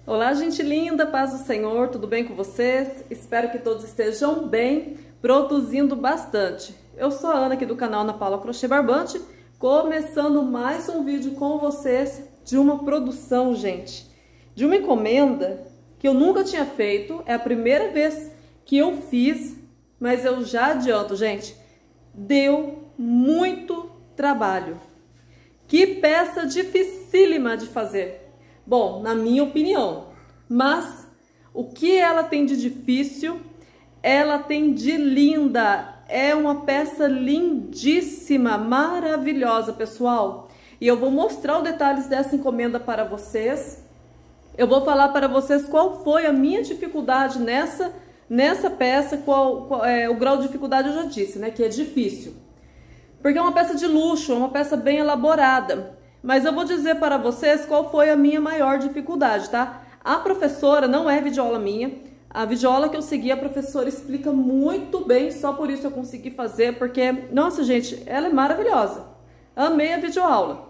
Olá, gente linda, paz do Senhor, tudo bem com vocês? Espero que todos estejam bem, produzindo bastante. Eu sou a Ana aqui do canal Ana Paula Crochê Barbante, começando mais um vídeo com vocês de uma produção, gente, de uma encomenda que eu nunca tinha feito, é a primeira vez que eu fiz, mas eu já adianto, gente, deu muito trabalho. Que peça dificílima de fazer. Bom, na minha opinião, mas o que ela tem de difícil, ela tem de linda, é uma peça lindíssima, maravilhosa, pessoal. E eu vou mostrar os detalhes dessa encomenda para vocês. Eu vou falar para vocês qual foi a minha dificuldade nessa peça, qual é o grau de dificuldade, eu já disse, né, que é difícil. Porque é uma peça de luxo, é uma peça bem elaborada. Mas eu vou dizer para vocês qual foi a minha maior dificuldade, tá? A professora não é videoaula minha. A videoaula que eu segui, a professora explica muito bem, só por isso eu consegui fazer, porque, nossa, gente, ela é maravilhosa. Amei a videoaula.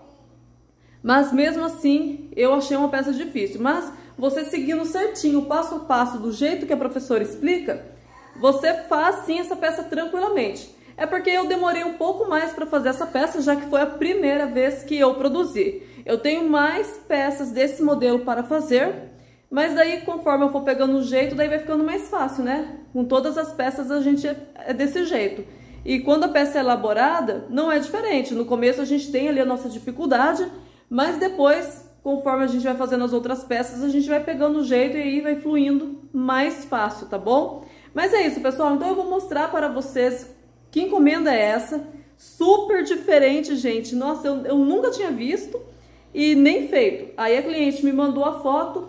Mas mesmo assim, eu achei uma peça difícil. Mas você seguindo certinho, passo a passo, do jeito que a professora explica, você faz sim essa peça tranquilamente. É porque eu demorei um pouco mais para fazer essa peça, já que foi a primeira vez que eu produzi. Eu tenho mais peças desse modelo para fazer, mas daí conforme eu for pegando o jeito, daí vai ficando mais fácil, né? Com todas as peças a gente é desse jeito. E quando a peça é elaborada, não é diferente. No começo a gente tem ali a nossa dificuldade, mas depois, conforme a gente vai fazendo as outras peças, a gente vai pegando o jeito e aí vai fluindo mais fácil, tá bom? Mas é isso, pessoal. Então eu vou mostrar para vocês que encomenda é essa, super diferente, gente. Nossa, eu nunca tinha visto e nem feito. Aí a cliente me mandou a foto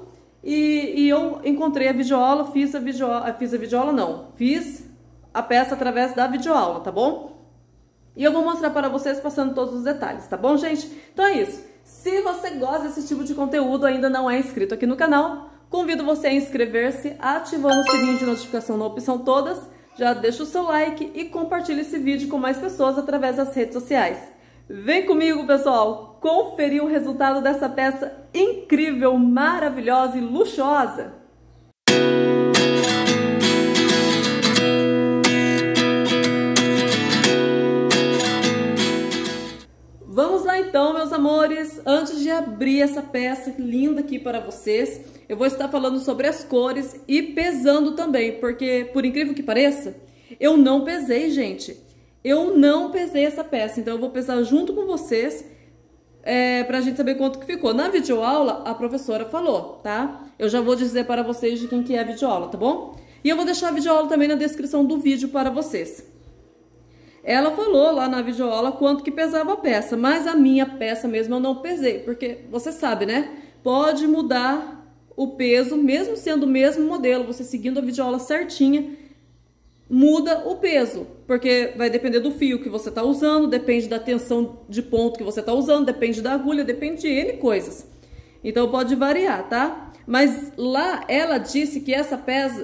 e eu encontrei a videoaula, fiz a peça através da videoaula, tá bom? E eu vou mostrar para vocês passando todos os detalhes, tá bom, gente? Então é isso. Se você gosta desse tipo de conteúdo, ainda não é inscrito aqui no canal, convido você a inscrever-se, ativando o sininho de notificação na opção todas. Já deixa o seu like e compartilha esse vídeo com mais pessoas através das redes sociais. Vem comigo, pessoal, conferir o resultado dessa peça incrível, maravilhosa e luxuosa. Vamos lá então, meus amores. Antes de abrir essa peça linda aqui para vocês, eu vou estar falando sobre as cores e pesando também, porque, por incrível que pareça, eu não pesei, gente. Eu não pesei essa peça, então eu vou pesar junto com vocês pra gente saber quanto que ficou. Na videoaula, a professora falou, tá? Eu já vou dizer para vocês de quem que é a videoaula, tá bom? E eu vou deixar a videoaula também na descrição do vídeo para vocês. Ela falou lá na videoaula quanto que pesava a peça, mas a minha peça mesmo eu não pesei, porque você sabe, né? Pode mudar o peso, mesmo sendo o mesmo modelo, você seguindo a videoaula certinha, muda o peso, porque vai depender do fio que você tá usando, depende da tensão de ponto que você tá usando, depende da agulha, depende de N coisas. Então pode variar, tá? Mas lá ela disse que essa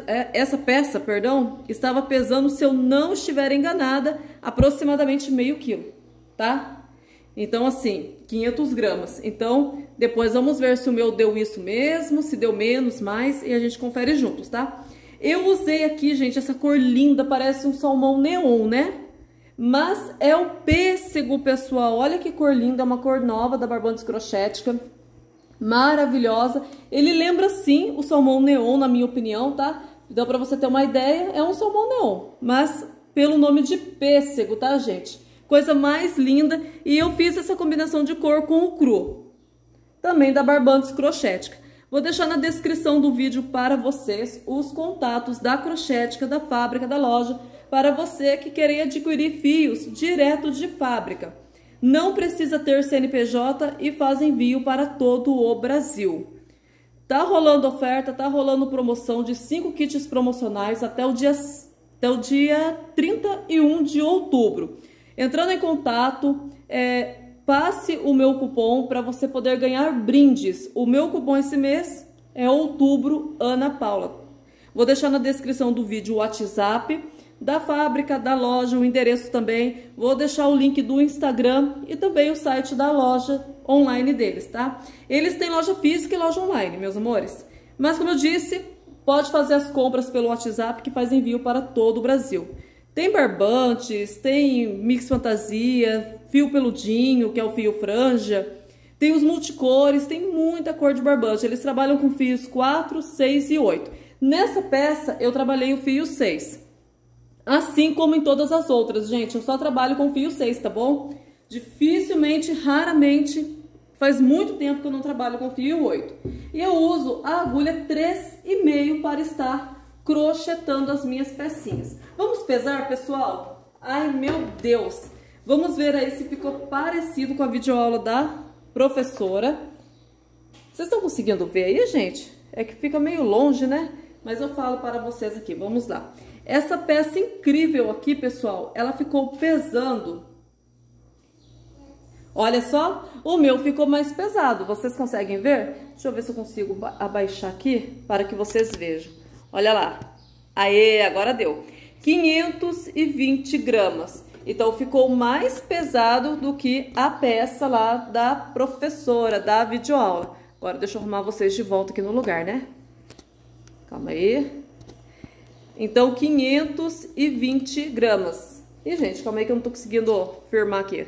peça, estava pesando, se eu não estiver enganada, aproximadamente meio quilo, tá? Então assim, 500 gramas. Então depois vamos ver se o meu deu isso mesmo, se deu menos, mais, e a gente confere juntos, tá? Eu usei aqui, gente, essa cor linda, parece um salmão neon, né? Mas é o pêssego, pessoal. Olha que cor linda, é uma cor nova da Barbantes Crochética. Maravilhosa. Ele lembra sim o salmão neon, na minha opinião, tá? Então, pra você ter uma ideia, é um salmão neon, mas pelo nome de pêssego, tá, gente? Coisa mais linda. E eu fiz essa combinação de cor com o cru, também da Barbantes Crochética. Vou deixar na descrição do vídeo para vocês os contatos da Crochética, da fábrica, da loja, para você que querer adquirir fios direto de fábrica. Não precisa ter CNPJ e faz envio para todo o Brasil. Tá rolando oferta, tá rolando promoção de 5 kits promocionais até o dia 31 de outubro. Entrando em contato, passe o meu cupom para você poder ganhar brindes. O meu cupom esse mês é Outubro Ana Paula. Vou deixar na descrição do vídeo o WhatsApp da fábrica, da loja, o endereço também. Vou deixar o link do Instagram e também o site da loja online deles, tá? Eles têm loja física e loja online, meus amores. Mas como eu disse, pode fazer as compras pelo WhatsApp que faz envio para todo o Brasil. Tem barbantes, tem mix fantasia, fio peludinho, que é o fio franja, tem os multicores, tem muita cor de barbante. Eles trabalham com fios 4, 6 e 8. Nessa peça eu trabalhei o fio 6. Assim como em todas as outras, gente, eu só trabalho com fio 6, tá bom? Dificilmente, raramente, faz muito tempo que eu não trabalho com fio 8. E eu uso a agulha 3,5 para estar crochetando as minhas pecinhas. Vamos pesar, pessoal? Ai, meu Deus! Vamos ver aí se ficou parecido com a videoaula da professora. Vocês estão conseguindo ver aí, gente? É que fica meio longe, né? Mas eu falo para vocês aqui, vamos lá. Essa peça incrível aqui, pessoal, ela ficou pesando. Olha só, o meu ficou mais pesado. Vocês conseguem ver? Deixa eu ver se eu consigo abaixar aqui para que vocês vejam. Olha lá. Aê, agora deu. 520 gramas. Então, ficou mais pesado do que a peça lá da professora, da videoaula. Agora, deixa eu arrumar vocês de volta aqui no lugar, né? Calma aí. Então, 520 gramas. Ih, gente, calma aí que eu não tô conseguindo firmar aqui.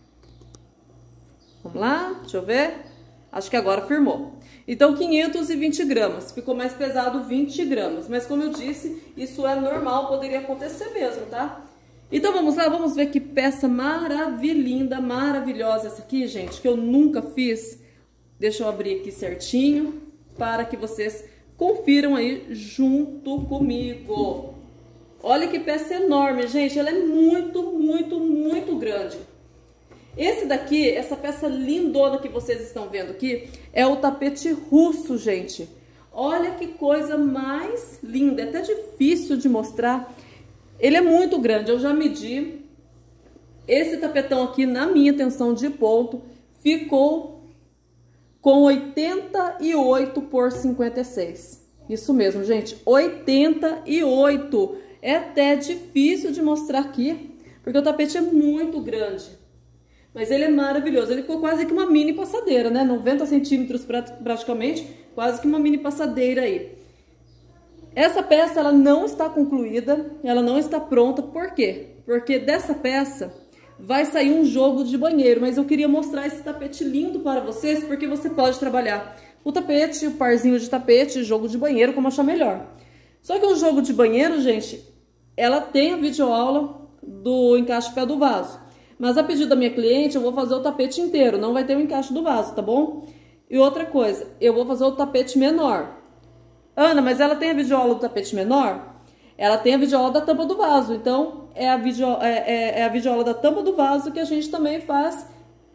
Vamos lá, deixa eu ver. Acho que agora firmou. Então, 520 gramas. Ficou mais pesado 20 gramas. Mas, como eu disse, isso é normal, poderia acontecer mesmo, tá? Então, vamos lá, vamos ver que peça maravilhosa, maravilhosa essa aqui, gente, que eu nunca fiz. Deixa eu abrir aqui certinho para que vocês confiram aí junto comigo. Olha que peça enorme, gente. Ela é muito, muito, muito grande. Esse daqui, essa peça lindona que vocês estão vendo aqui, é o tapete russo, gente. Olha que coisa mais linda. É até difícil de mostrar. Ele é muito grande. Eu já medi. Esse tapetão aqui, na minha tensão de ponto, ficou com 88 por 56. Isso mesmo, gente, 88. É até difícil de mostrar aqui, porque o tapete é muito grande. Mas ele é maravilhoso. Ele ficou quase que uma mini passadeira, né? 90 centímetros praticamente, quase que uma mini passadeira aí. Essa peça, ela não está concluída, ela não está pronta. Por quê? Porque dessa peça vai sair um jogo de banheiro, mas eu queria mostrar esse tapete lindo para vocês, porque você pode trabalhar o tapete, o parzinho de tapete, jogo de banheiro, como achar melhor. Só que o jogo de banheiro, gente, ela tem a videoaula do encaixe pé do vaso. Mas a pedido da minha cliente, eu vou fazer o tapete inteiro, não vai ter o encaixe do vaso, tá bom? E outra coisa, eu vou fazer o tapete menor. Ana, mas ela tem a videoaula do tapete menor? Ela tem a videoaula da tampa do vaso, então é a videoaula da tampa do vaso que a gente também faz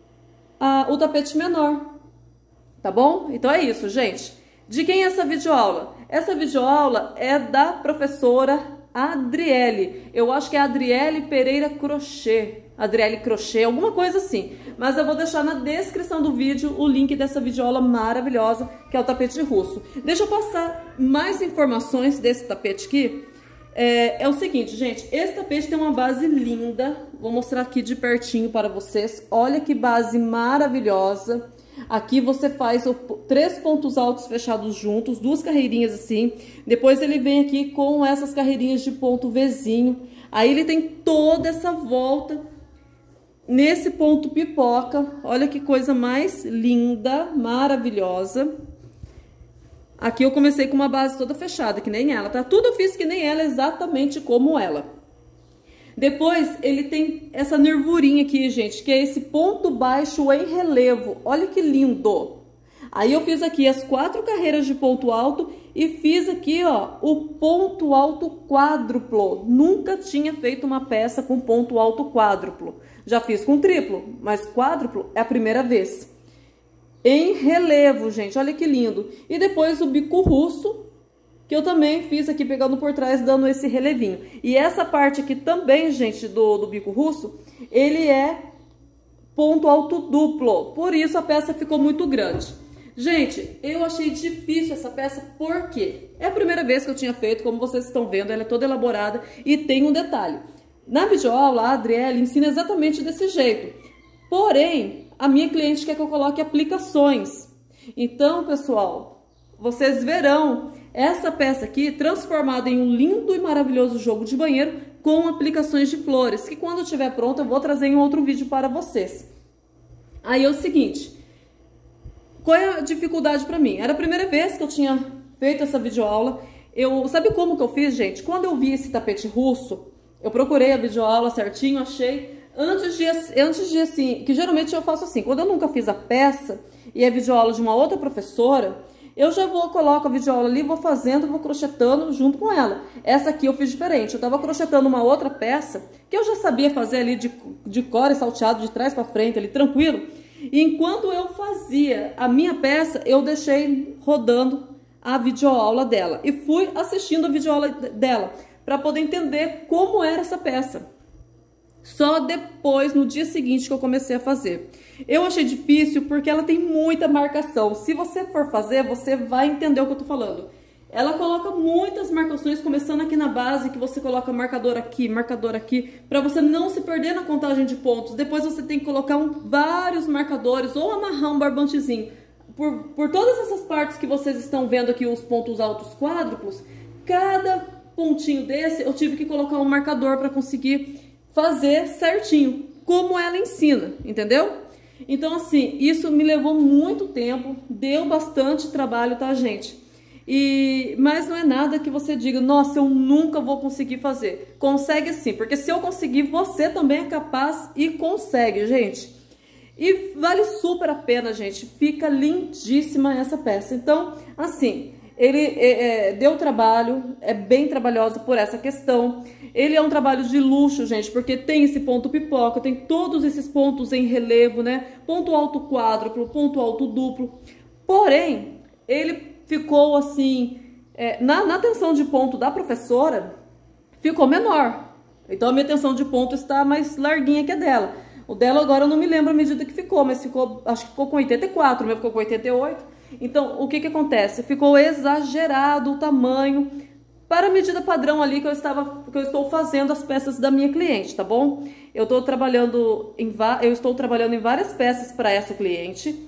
o tapete menor, tá bom? Então é isso, gente. De quem é essa videoaula? Essa videoaula é da professora Adriele. Eu acho que é Adriele Pereira Crochê, Adriele Crochê, alguma coisa assim. Mas eu vou deixar na descrição do vídeo o link dessa videoaula maravilhosa, que é o tapete russo. Deixa eu passar mais informações desse tapete aqui. É o seguinte, gente, esse tapete tem uma base linda, vou mostrar aqui de pertinho para vocês. Olha que base maravilhosa. Aqui você faz 3 pontos altos fechados juntos, 2 carreirinhas assim. Depois ele vem aqui com essas carreirinhas de ponto Vzinho. Aí ele tem toda essa volta nesse ponto pipoca. Olha que coisa mais linda, maravilhosa. Aqui eu comecei com uma base toda fechada, que nem ela, tá? Tudo eu fiz que nem ela, exatamente como ela. Depois, ele tem essa nervurinha aqui, gente, que é esse ponto baixo em relevo. Olha que lindo! Aí eu fiz aqui as 4 carreiras de ponto alto e fiz aqui, ó, o ponto alto quádruplo. Nunca tinha feito uma peça com ponto alto quádruplo. Já fiz com triplo, mas quádruplo é a primeira vez. Em relevo, gente, olha que lindo. E depois o bico russo, que eu também fiz aqui pegando por trás, dando esse relevinho. E essa parte aqui também, gente, do bico russo, ele é ponto alto duplo. Por isso a peça ficou muito grande. Gente, eu achei difícil essa peça, por quê? É a primeira vez que eu tinha feito, como vocês estão vendo, ela é toda elaborada e tem um detalhe. Na videoaula, a Adriele ensina exatamente desse jeito. Porém, a minha cliente quer que eu coloque aplicações. Então, pessoal, vocês verão essa peça aqui transformada em um lindo e maravilhoso jogo de banheiro com aplicações de flores, que quando estiver pronto eu vou trazer em outro vídeo para vocês. Aí é o seguinte, qual é a dificuldade para mim? Era a primeira vez que eu tinha feito essa videoaula. Sabe como que eu fiz, gente? Quando eu vi esse tapete russo, eu procurei a videoaula certinho, achei. Antes de assim, que geralmente eu faço assim, quando eu nunca fiz a peça e é videoaula de uma outra professora, eu já coloco a videoaula ali, vou fazendo, vou crochetando junto com ela. Essa aqui eu fiz diferente, eu tava crochetando uma outra peça, que eu já sabia fazer ali de core salteado, de trás pra frente, ali tranquilo. E enquanto eu fazia a minha peça, eu deixei rodando a videoaula dela. E fui assistindo a videoaula dela, para poder entender como era essa peça. Só depois, no dia seguinte, que eu comecei a fazer. Eu achei difícil porque ela tem muita marcação. Se você for fazer, você vai entender o que eu tô falando. Ela coloca muitas marcações, começando aqui na base, que você coloca marcador aqui, para você não se perder na contagem de pontos. Depois você tem que colocar vários marcadores ou amarrar um barbantezinho. Por todas essas partes que vocês estão vendo aqui, os pontos altos quádruplos, cada pontinho desse eu tive que colocar um marcador para conseguir fazer certinho, como ela ensina, entendeu? Então assim, isso me levou muito tempo, deu bastante trabalho, tá, gente? Mas não é nada que você diga, nossa, eu nunca vou conseguir fazer. Consegue sim, porque se eu conseguir, você também é capaz e consegue, gente. E vale super a pena, gente. Fica lindíssima essa peça. Então, assim, ele deu trabalho, é bem trabalhosa por essa questão. Ele é um trabalho de luxo, gente, porque tem esse ponto pipoca, tem todos esses pontos em relevo, né? Ponto alto quádruplo, ponto alto duplo. Porém, ele ficou assim, na tensão de ponto da professora, ficou menor. Então a minha tensão de ponto está mais larguinha que a dela. O dela agora eu não me lembro a medida que ficou, mas acho que ficou com 84, o meu ficou com 88. Então o que que acontece? Ficou exagerado o tamanho para a medida padrão ali que eu estou fazendo as peças da minha cliente, tá bom? Eu estou trabalhando em várias peças para essa cliente.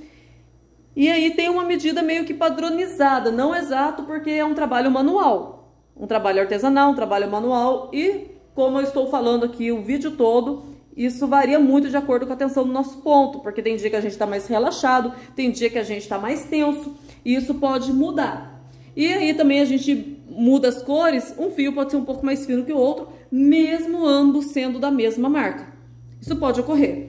E aí tem uma medida meio que padronizada, não exato, porque é um trabalho manual. Um trabalho artesanal, um trabalho manual. E como eu estou falando aqui o vídeo todo, isso varia muito de acordo com a tensão do nosso ponto. Porque tem dia que a gente está mais relaxado, tem dia que a gente está mais tenso. E isso pode mudar. E aí também a gente muda as cores, um fio pode ser um pouco mais fino que o outro, mesmo ambos sendo da mesma marca. Isso pode ocorrer.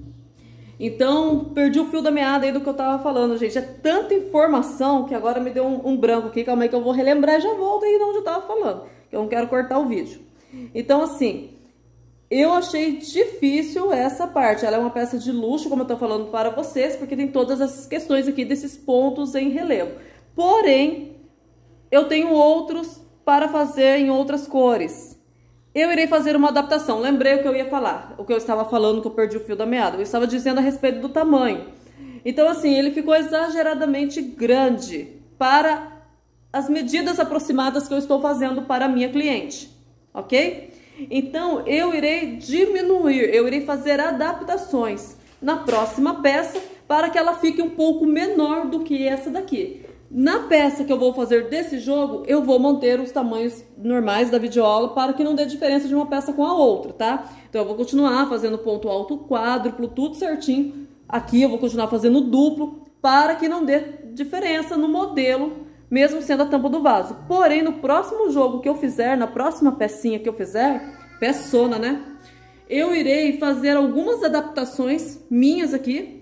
Então, perdi o fio da meada aí do que eu tava falando, gente. É tanta informação que agora me deu um branco aqui. Calma aí que eu vou relembrar e já volto aí de onde eu tava falando, que eu não quero cortar o vídeo. Então, assim, eu achei difícil essa parte. Ela é uma peça de luxo, como eu tô falando para vocês, porque tem todas essas questões aqui desses pontos em relevo. Porém, eu tenho outros para fazer em outras cores. Eu irei fazer uma adaptação. Lembrei o que eu ia falar, o que eu estava falando, que eu perdi o fio da meada. Eu estava dizendo a respeito do tamanho. Então, assim, ele ficou exageradamente grande para as medidas aproximadas que eu estou fazendo para a minha cliente, ok? Então, eu irei diminuir, eu irei fazer adaptações na próxima peça para que ela fique um pouco menor do que essa daqui. Na peça que eu vou fazer desse jogo, eu vou manter os tamanhos normais da videoaula para que não dê diferença de uma peça com a outra, tá? Então eu vou continuar fazendo ponto alto quádruplo, tudo certinho. Aqui eu vou continuar fazendo duplo para que não dê diferença no modelo, mesmo sendo a tampa do vaso. Porém, no próximo jogo que eu fizer, na próxima pecinha que eu fizer, peçona, né? Eu irei fazer algumas adaptações minhas aqui.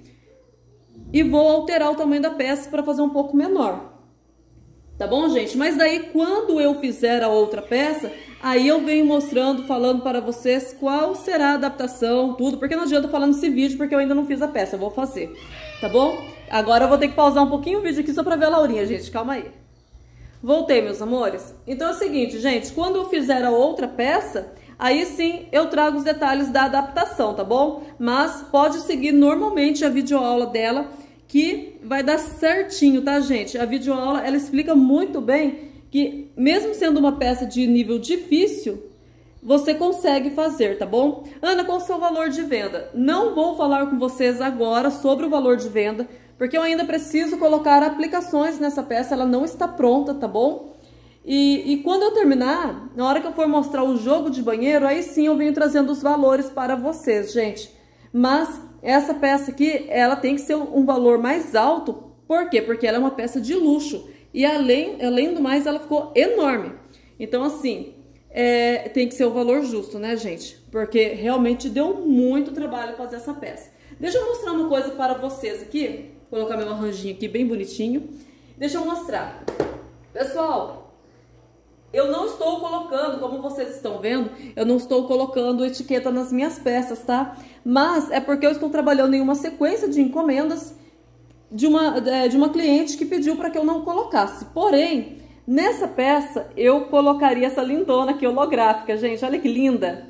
E vou alterar o tamanho da peça para fazer um pouco menor. Tá bom, gente? Mas daí, quando eu fizer a outra peça, aí eu venho mostrando, falando para vocês qual será a adaptação, tudo. Porque não adianta falar nesse vídeo, porque eu ainda não fiz a peça. Eu vou fazer, tá bom? Agora eu vou ter que pausar um pouquinho o vídeo aqui só para ver a Laurinha, gente. Calma aí. Voltei, meus amores. Então é o seguinte, gente. Quando eu fizer a outra peça, aí sim eu trago os detalhes da adaptação, tá bom? Mas pode seguir normalmente a videoaula dela, que vai dar certinho, tá, gente? A videoaula, ela explica muito bem que, mesmo sendo uma peça de nível difícil, você consegue fazer, tá bom? Ana, qual é o seu valor de venda? Não vou falar com vocês agora sobre o valor de venda, porque eu ainda preciso colocar aplicações nessa peça, ela não está pronta, tá bom? E quando eu terminar, na hora que eu for mostrar o jogo de banheiro, aí sim eu venho trazendo os valores para vocês, gente. Mas essa peça aqui, ela tem que ser um valor mais alto, por quê? Porque ela é uma peça de luxo, e além do mais, ela ficou enorme. Então, assim, tem que ser o valor justo, né, gente? Porque realmente deu muito trabalho fazer essa peça. Deixa eu mostrar uma coisa para vocês aqui. Vou colocar meu arranjinho aqui bem bonitinho. Deixa eu mostrar. Pessoal, eu não estou colocando, como vocês estão vendo, eu não estou colocando etiqueta nas minhas peças, tá? Mas é porque eu estou trabalhando em uma sequência de encomendas de uma cliente que pediu para que eu não colocasse. Porém, nessa peça eu colocaria essa lindona aqui, holográfica, gente. Olha que linda!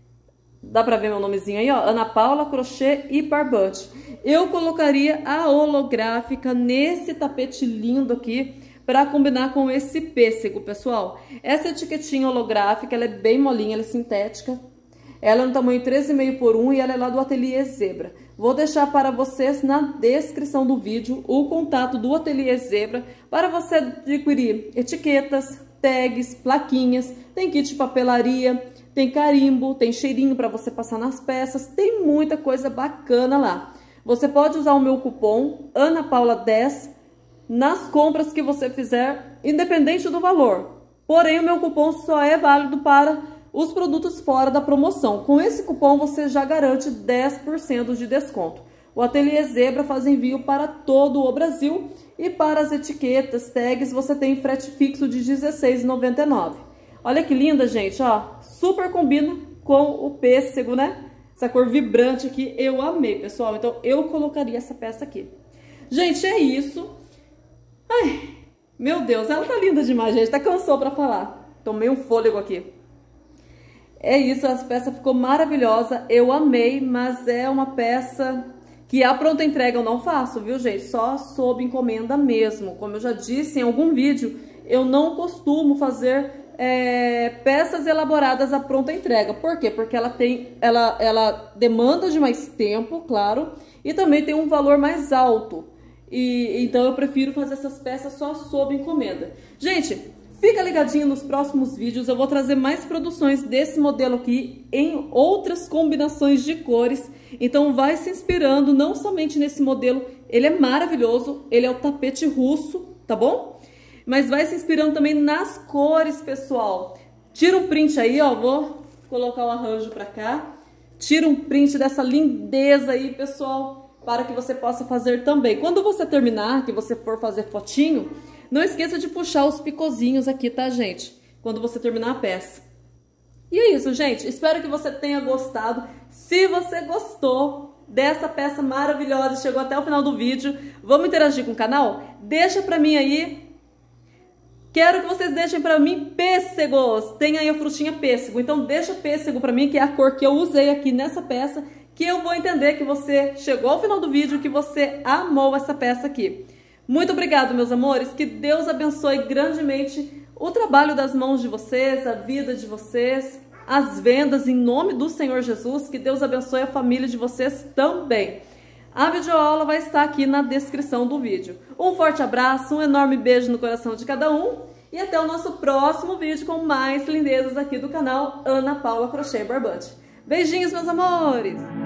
Dá pra ver meu nomezinho aí, ó, Ana Paula Crochê e Barbante. Eu colocaria a holográfica nesse tapete lindo aqui para combinar com esse pêssego, pessoal. Essa etiquetinha holográfica, ela é bem molinha, ela é sintética. Ela é no tamanho 13,5 por 1 e ela é lá do Ateliê Zebra. Vou deixar para vocês na descrição do vídeo o contato do Ateliê Zebra para você adquirir etiquetas, tags, plaquinhas, tem kit de papelaria, tem carimbo, tem cheirinho para você passar nas peças, tem muita coisa bacana lá. Você pode usar o meu cupom ANAPAULA10 nas compras que você fizer, independente do valor. Porém, o meu cupom só é válido para os produtos fora da promoção. Com esse cupom você já garante 10% de desconto. O Ateliê Zebra faz envio para todo o Brasil e para as etiquetas, tags, você tem frete fixo de R$ 16,99. Olha que linda, gente, ó, super combina com o pêssego, né? Essa cor vibrante aqui, eu amei, pessoal. Então, eu colocaria essa peça aqui. Gente, é isso. Ai, meu Deus, ela tá linda demais, gente. Até cansou pra falar. Tomei um fôlego aqui. É isso, essa peça ficou maravilhosa. Eu amei, mas é uma peça que a pronta entrega eu não faço, viu, gente? Só sob encomenda mesmo. Como eu já disse em algum vídeo, eu não costumo fazer peças elaboradas à pronta entrega. Por quê? Porque ela demanda de mais tempo, claro, e também tem um valor mais alto. Então eu prefiro fazer essas peças só sob encomenda. Gente, fica ligadinho nos próximos vídeos, eu vou trazer mais produções desse modelo aqui em outras combinações de cores. Então vai se inspirando não somente nesse modelo, ele é maravilhoso, ele é o tapete russo, tá bom? Mas vai se inspirando também nas cores, pessoal. Tira um print aí, ó, vou colocar o arranjo pra cá. Tira um print dessa lindeza aí, pessoal, para que você possa fazer também. Quando você terminar, que você for fazer fotinho, não esqueça de puxar os picozinhos aqui, tá, gente? Quando você terminar a peça. E é isso, gente. Espero que você tenha gostado. Se você gostou dessa peça maravilhosa e chegou até o final do vídeo, vamos interagir com o canal? Deixa pra mim aí. Quero que vocês deixem pra mim pêssegos. Tem aí a frutinha pêssego. Então deixa pêssego pra mim, que é a cor que eu usei aqui nessa peça, que eu vou entender que você chegou ao final do vídeo, que você amou essa peça aqui. Muito obrigado, meus amores. Que Deus abençoe grandemente o trabalho das mãos de vocês, a vida de vocês, as vendas em nome do Senhor Jesus. Que Deus abençoe a família de vocês também. A videoaula vai estar aqui na descrição do vídeo. Um forte abraço, um enorme beijo no coração de cada um e até o nosso próximo vídeo com mais lindezas aqui do canal Ana Paula Crochê e Barbante. Beijinhos, meus amores!